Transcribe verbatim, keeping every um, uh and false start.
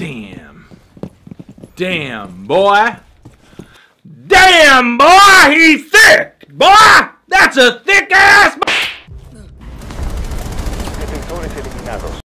Damn. Damn, boy. Damn, boy, he's thick. Boy, that's a thick ass.